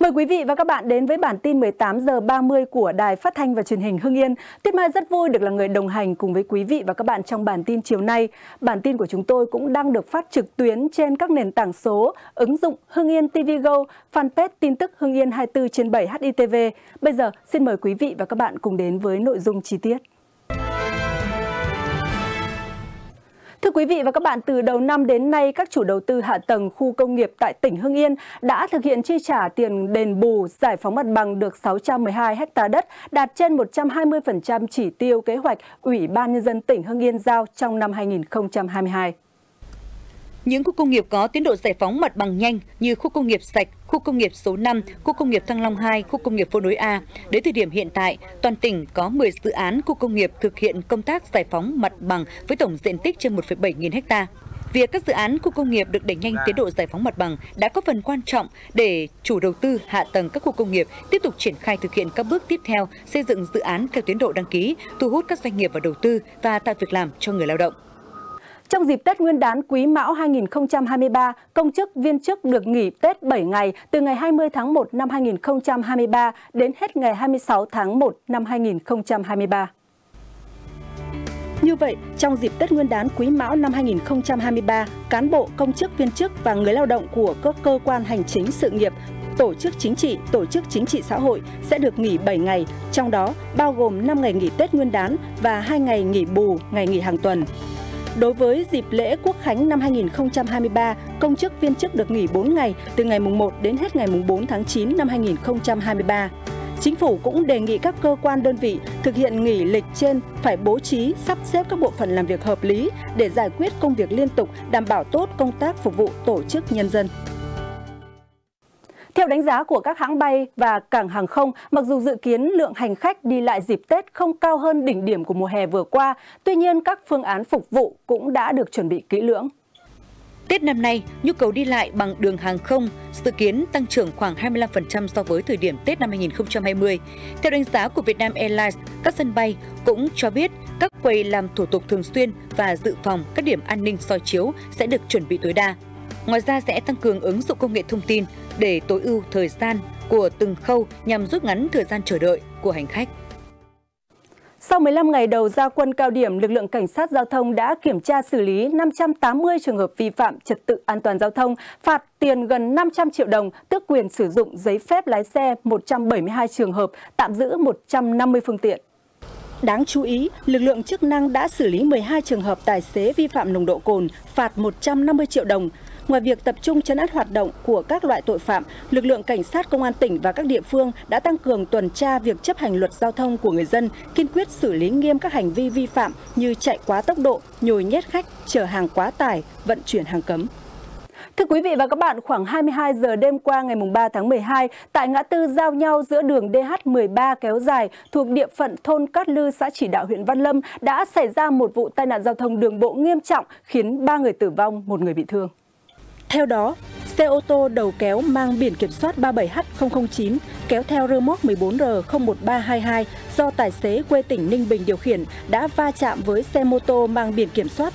Mời quý vị và các bạn đến với bản tin 18 giờ 30 của Đài Phát thanh và Truyền hình Hưng Yên. Tuyết Mai rất vui được là người đồng hành cùng với quý vị và các bạn trong bản tin chiều nay. Bản tin của chúng tôi cũng đang được phát trực tuyến trên các nền tảng số, ứng dụng Hưng Yên TV Go, fanpage tin tức Hưng Yên 24/7 HITV. Bây giờ xin mời quý vị và các bạn cùng đến với nội dung chi tiết. Thưa quý vị và các bạn, từ đầu năm đến nay, các chủ đầu tư hạ tầng khu công nghiệp tại tỉnh Hưng Yên đã thực hiện chi trả tiền đền bù, giải phóng mặt bằng được 612 ha đất, đạt trên 120% chỉ tiêu kế hoạch Ủy ban Nhân dân tỉnh Hưng Yên giao trong năm 2022. Những khu công nghiệp có tiến độ giải phóng mặt bằng nhanh như khu công nghiệp Sạch, khu công nghiệp số 5, khu công nghiệp Thăng Long 2, khu công nghiệp Phố Nối A. Đến thời điểm hiện tại, toàn tỉnh có 10 dự án khu công nghiệp thực hiện công tác giải phóng mặt bằng với tổng diện tích trên 1,7 nghìn ha. Việc các dự án khu công nghiệp được đẩy nhanh tiến độ giải phóng mặt bằng đã có phần quan trọng để chủ đầu tư hạ tầng các khu công nghiệp tiếp tục triển khai thực hiện các bước tiếp theo, xây dựng dự án theo tiến độ đăng ký, thu hút các doanh nghiệp vào đầu tư và tạo việc làm cho người lao động. Trong dịp Tết Nguyên đán Quý Mão 2023, công chức viên chức được nghỉ Tết 7 ngày từ ngày 20 tháng 1 năm 2023 đến hết ngày 26 tháng 1 năm 2023. Như vậy, trong dịp Tết Nguyên đán Quý Mão năm 2023, cán bộ, công chức, viên chức và người lao động của các cơ quan hành chính sự nghiệp, tổ chức chính trị xã hội sẽ được nghỉ 7 ngày, trong đó bao gồm 5 ngày nghỉ Tết Nguyên đán và 2 ngày nghỉ bù, ngày nghỉ hàng tuần. Đối với dịp lễ Quốc khánh năm 2023, công chức viên chức được nghỉ 4 ngày từ ngày mùng 1 đến hết ngày mùng 4 tháng 9 năm 2023. Chính phủ cũng đề nghị các cơ quan đơn vị thực hiện nghỉ lịch trên phải bố trí, sắp xếp các bộ phận làm việc hợp lý để giải quyết công việc liên tục, đảm bảo tốt công tác phục vụ tổ chức nhân dân. Theo đánh giá của các hãng bay và cảng hàng không, mặc dù dự kiến lượng hành khách đi lại dịp Tết không cao hơn đỉnh điểm của mùa hè vừa qua, tuy nhiên các phương án phục vụ cũng đã được chuẩn bị kỹ lưỡng. Tết năm nay, nhu cầu đi lại bằng đường hàng không dự kiến tăng trưởng khoảng 25% so với thời điểm Tết năm 2020. Theo đánh giá của Vietnam Airlines, các sân bay cũng cho biết các quầy làm thủ tục thường xuyên và dự phòng các điểm an ninh soi chiếu sẽ được chuẩn bị tối đa. Ngoài ra sẽ tăng cường ứng dụng công nghệ thông tin để tối ưu thời gian của từng khâu nhằm rút ngắn thời gian chờ đợi của hành khách. Sau 15 ngày đầu ra quân cao điểm, lực lượng cảnh sát giao thông đã kiểm tra xử lý 580 trường hợp vi phạm trật tự an toàn giao thông, phạt tiền gần 500 triệu đồng, tước quyền sử dụng giấy phép lái xe 172 trường hợp, tạm giữ 150 phương tiện. Đáng chú ý, lực lượng chức năng đã xử lý 12 trường hợp tài xế vi phạm nồng độ cồn, phạt 150 triệu đồng. Ngoài việc tập trung trấn áp hoạt động của các loại tội phạm, lực lượng cảnh sát công an tỉnh và các địa phương đã tăng cường tuần tra việc chấp hành luật giao thông của người dân, kiên quyết xử lý nghiêm các hành vi vi phạm như chạy quá tốc độ, nhồi nhét khách, chở hàng quá tải, vận chuyển hàng cấm. Thưa quý vị và các bạn, khoảng 22 giờ đêm qua ngày 3 tháng 12, tại ngã tư giao nhau giữa đường DH13 kéo dài thuộc địa phận thôn Cát Lư, xã Chỉ Đạo, huyện Văn Lâm đã xảy ra một vụ tai nạn giao thông đường bộ nghiêm trọng khiến 3 người tử vong, 1 người bị thương. Theo đó, xe ô tô đầu kéo mang biển kiểm soát 37H009 kéo theo rơ móc 14R01322 do tài xế quê tỉnh Ninh Bình điều khiển đã va chạm với xe mô tô mang biển kiểm soát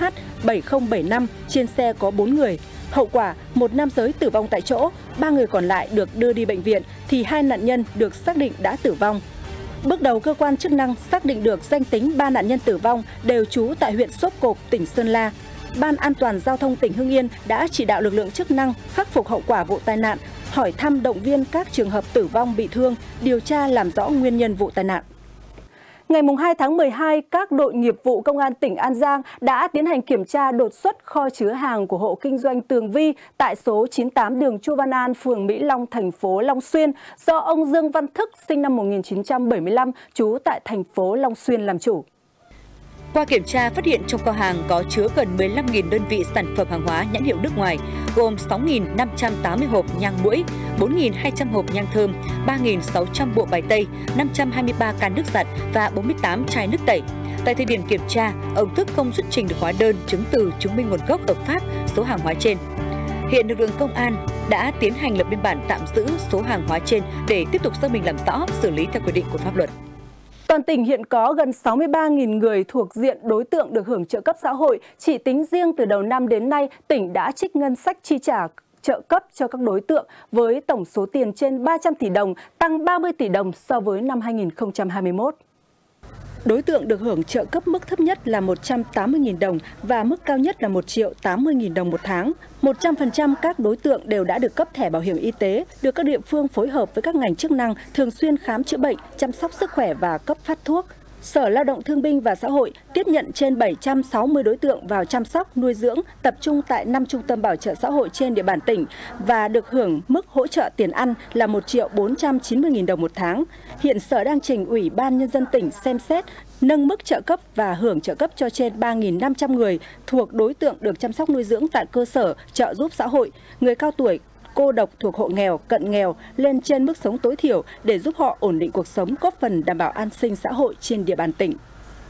89H7075, trên xe có 4 người. Hậu quả, một nam giới tử vong tại chỗ, 3 người còn lại được đưa đi bệnh viện thì 2 nạn nhân được xác định đã tử vong. Bước đầu, cơ quan chức năng xác định được danh tính 3 nạn nhân tử vong đều trú tại huyện Sốp Cộp, tỉnh Sơn La. Ban An toàn Giao thông tỉnh Hưng Yên đã chỉ đạo lực lượng chức năng khắc phục hậu quả vụ tai nạn, hỏi thăm động viên các trường hợp tử vong bị thương, điều tra làm rõ nguyên nhân vụ tai nạn. Ngày 2 tháng 12, các đội nghiệp vụ Công an tỉnh An Giang đã tiến hành kiểm tra đột xuất kho chứa hàng của hộ kinh doanh Tường Vi tại số 98 đường Chu Văn An, phường Mỹ Long, thành phố Long Xuyên, do ông Dương Văn Thức, sinh năm 1975, trú tại thành phố Long Xuyên làm chủ. Qua kiểm tra, phát hiện trong kho hàng có chứa gần 15.000 đơn vị sản phẩm hàng hóa nhãn hiệu nước ngoài, gồm 6.580 hộp nhang muỗi, 4.200 hộp nhang thơm, 3.600 bộ bài tây, 523 can nước giặt và 48 chai nước tẩy. Tại thời điểm kiểm tra, ông Thức không xuất trình được hóa đơn, chứng từ chứng minh nguồn gốc hợp pháp số hàng hóa trên. Hiện lực lượng công an đã tiến hành lập biên bản tạm giữ số hàng hóa trên để tiếp tục xác minh làm rõ, xử lý theo quy định của pháp luật. Toàn tỉnh hiện có gần 63.000 người thuộc diện đối tượng được hưởng trợ cấp xã hội. Chỉ tính riêng từ đầu năm đến nay, tỉnh đã trích ngân sách chi trả trợ cấp cho các đối tượng với tổng số tiền trên 300 tỷ đồng, tăng 30 tỷ đồng so với năm 2021. Đối tượng được hưởng trợ cấp mức thấp nhất là 180.000 đồng và mức cao nhất là 1.080.000 đồng một tháng. 100% các đối tượng đều đã được cấp thẻ bảo hiểm y tế, được các địa phương phối hợp với các ngành chức năng thường xuyên khám chữa bệnh, chăm sóc sức khỏe và cấp phát thuốc. Sở Lao động Thương binh và Xã hội tiếp nhận trên 760 đối tượng vào chăm sóc, nuôi dưỡng, tập trung tại 5 trung tâm bảo trợ xã hội trên địa bàn tỉnh và được hưởng mức hỗ trợ tiền ăn là 1.490.000 đồng một tháng. Hiện Sở đang trình Ủy ban Nhân dân tỉnh xem xét nâng mức trợ cấp và hưởng trợ cấp cho trên 3.500 người thuộc đối tượng được chăm sóc nuôi dưỡng tại cơ sở, trợ giúp xã hội, người cao tuổi, cô độc thuộc hộ nghèo, cận nghèo lên trên mức sống tối thiểu để giúp họ ổn định cuộc sống, góp phần đảm bảo an sinh xã hội trên địa bàn tỉnh.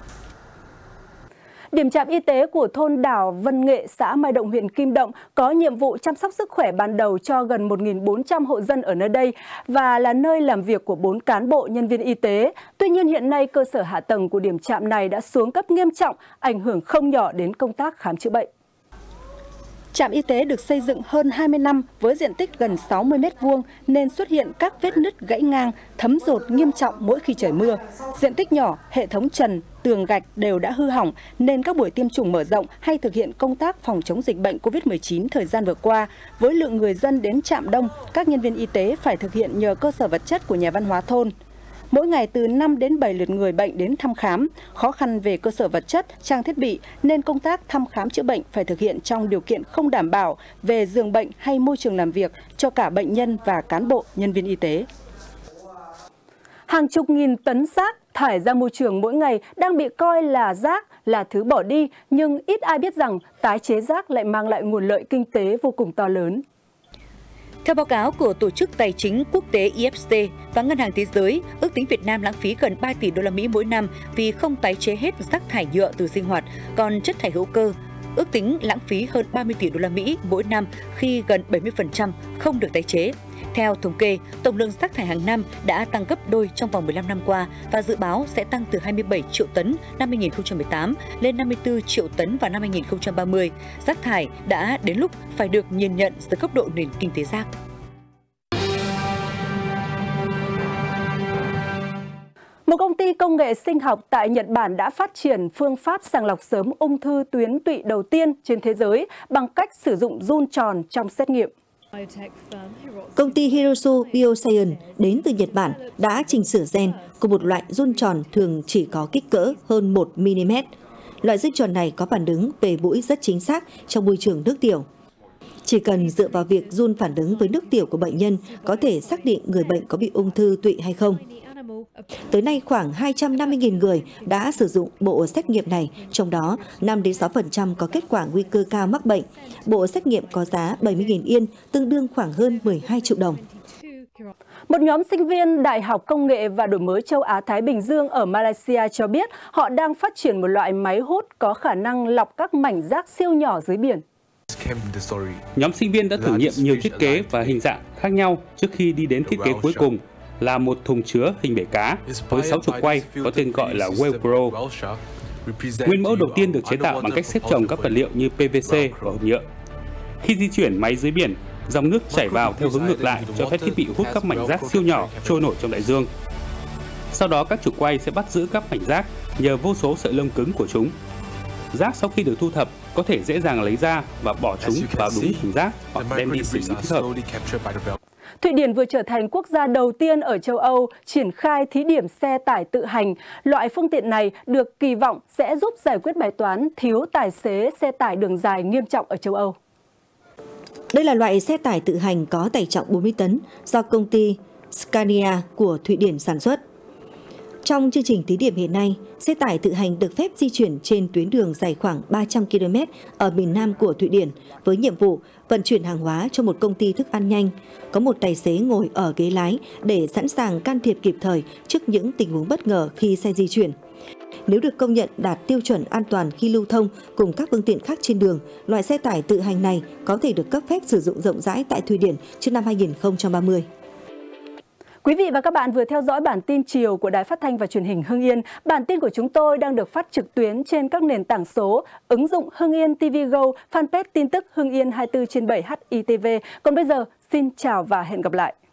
Điểm trạm y tế của thôn Đảo Vân Nghệ, xã Mai Động, huyện Kim Động có nhiệm vụ chăm sóc sức khỏe ban đầu cho gần 1.400 hộ dân ở nơi đây và là nơi làm việc của 4 cán bộ nhân viên y tế. Tuy nhiên hiện nay cơ sở hạ tầng của điểm trạm này đã xuống cấp nghiêm trọng, ảnh hưởng không nhỏ đến công tác khám chữa bệnh. Trạm y tế được xây dựng hơn 20 năm với diện tích gần 60 m² nên xuất hiện các vết nứt gãy ngang, thấm dột nghiêm trọng mỗi khi trời mưa. Diện tích nhỏ, hệ thống trần, tường gạch đều đã hư hỏng nên các buổi tiêm chủng mở rộng hay thực hiện công tác phòng chống dịch bệnh COVID-19 thời gian vừa qua, với lượng người dân đến trạm đông, các nhân viên y tế phải thực hiện nhờ cơ sở vật chất của nhà văn hóa thôn. Mỗi ngày từ 5 đến 7 lượt người bệnh đến thăm khám, khó khăn về cơ sở vật chất, trang thiết bị nên công tác thăm khám chữa bệnh phải thực hiện trong điều kiện không đảm bảo về giường bệnh hay môi trường làm việc cho cả bệnh nhân và cán bộ, nhân viên y tế. Hàng chục nghìn tấn rác thải ra môi trường mỗi ngày đang bị coi là rác, là thứ bỏ đi, nhưng ít ai biết rằng tái chế rác lại mang lại nguồn lợi kinh tế vô cùng to lớn. Theo báo cáo của Tổ chức Tài chính Quốc tế IFC và Ngân hàng Thế giới, ước tính Việt Nam lãng phí gần 3 tỷ đô la Mỹ mỗi năm vì không tái chế hết rác thải nhựa từ sinh hoạt, còn chất thải hữu cơ ước tính lãng phí hơn 30 tỷ đô la Mỹ mỗi năm khi gần 70% không được tái chế. Theo thống kê, tổng lượng rác thải hàng năm đã tăng gấp đôi trong vòng 15 năm qua và dự báo sẽ tăng từ 27 triệu tấn năm 2018 lên 54 triệu tấn vào năm 2030. Rác thải đã đến lúc phải được nhìn nhận dưới góc độ nền kinh tế rác. Một công ty công nghệ sinh học tại Nhật Bản đã phát triển phương pháp sàng lọc sớm ung thư tuyến tụy đầu tiên trên thế giới bằng cách sử dụng giun tròn trong xét nghiệm. Công ty Hirosu Bioscience đến từ Nhật Bản đã chỉnh sửa gen của một loại giun tròn thường chỉ có kích cỡ hơn 1 mm. Loại giun tròn này có phản ứng về mũi rất chính xác trong môi trường nước tiểu. Chỉ cần dựa vào việc giun phản ứng với nước tiểu của bệnh nhân có thể xác định người bệnh có bị ung thư tụy hay không. Tới nay khoảng 250.000 người đã sử dụng bộ xét nghiệm này, trong đó 5-6% có kết quả nguy cơ cao mắc bệnh. Bộ xét nghiệm có giá 70.000 Yên, tương đương khoảng hơn 12 triệu đồng. Một nhóm sinh viên Đại học Công nghệ và Đổi mới châu Á-Thái Bình Dương ở Malaysia cho biết họ đang phát triển một loại máy hút có khả năng lọc các mảnh rác siêu nhỏ dưới biển. Nhóm sinh viên đã thử nghiệm nhiều thiết kế và hình dạng khác nhau trước khi đi đến thiết kế cuối cùng là một thùng chứa hình bể cá với 6 trục quay có tên gọi là Whale Pro. Nguyên mẫu đầu tiên được chế tạo bằng cách xếp chồng các vật liệu như PVC và hộp nhựa. Khi di chuyển máy dưới biển, dòng nước chảy vào theo hướng ngược lại cho phép thiết bị hút các mảnh rác siêu nhỏ trôi nổi trong đại dương. Sau đó các trục quay sẽ bắt giữ các mảnh rác nhờ vô số sợi lông cứng của chúng. Rác sau khi được thu thập có thể dễ dàng lấy ra và bỏ chúng vào đúng thùng rác hoặc đem đi xử lý thích hợp. Thụy Điển vừa trở thành quốc gia đầu tiên ở châu Âu triển khai thí điểm xe tải tự hành. Loại phương tiện này được kỳ vọng sẽ giúp giải quyết bài toán thiếu tài xế xe tải đường dài nghiêm trọng ở châu Âu. Đây là loại xe tải tự hành có tải trọng 40 tấn do công ty Scania của Thụy Điển sản xuất. Trong chương trình thí điểm hiện nay, xe tải tự hành được phép di chuyển trên tuyến đường dài khoảng 300 km ở miền Nam của Thụy Điển với nhiệm vụ vận chuyển hàng hóa cho một công ty thức ăn nhanh. Có một tài xế ngồi ở ghế lái để sẵn sàng can thiệp kịp thời trước những tình huống bất ngờ khi xe di chuyển. Nếu được công nhận đạt tiêu chuẩn an toàn khi lưu thông cùng các phương tiện khác trên đường, loại xe tải tự hành này có thể được cấp phép sử dụng rộng rãi tại Thụy Điển trước năm 2030. Quý vị và các bạn vừa theo dõi bản tin chiều của Đài Phát thanh và Truyền hình Hưng Yên. Bản tin của chúng tôi đang được phát trực tuyến trên các nền tảng số, ứng dụng Hưng Yên TV Go, fanpage tin tức Hưng Yên 24/7 HITV. Còn bây giờ, xin chào và hẹn gặp lại.